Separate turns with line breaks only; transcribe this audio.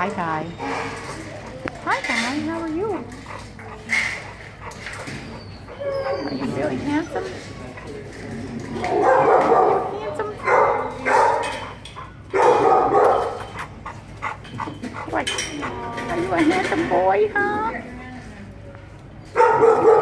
Hi, Kai. Hi, Kai. How are you? Are you really handsome? Handsome? What? Are you a handsome boy, huh?